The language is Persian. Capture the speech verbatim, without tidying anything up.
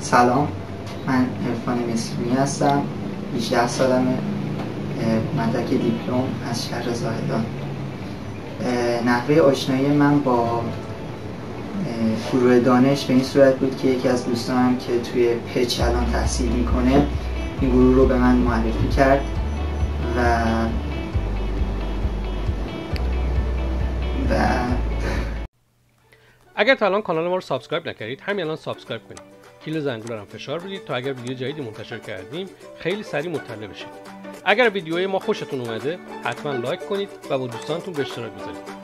سلام، من عرفان مصریانی هستم. هجده سالمه، مدرک دیپلم از شهر زاهدان. نحوه آشنایی من با گروه دانش به این صورت بود که یکی از دوستانم که توی پچ الان تحصیل میکنه این گروه رو به من معرفی کرد و و اگر تا الان کانال ما رو سابسکرایب نکردید همین الان سابسکرایب کنید. کیل زنگوله رو هم فشار بدید تا اگر ویدیو جدیدی منتشر کردیم خیلی سریع مطلع بشید. اگر ویدیوهای ما خوشتون اومده حتما لایک کنید و با دوستانتون به اشتراک بذارید.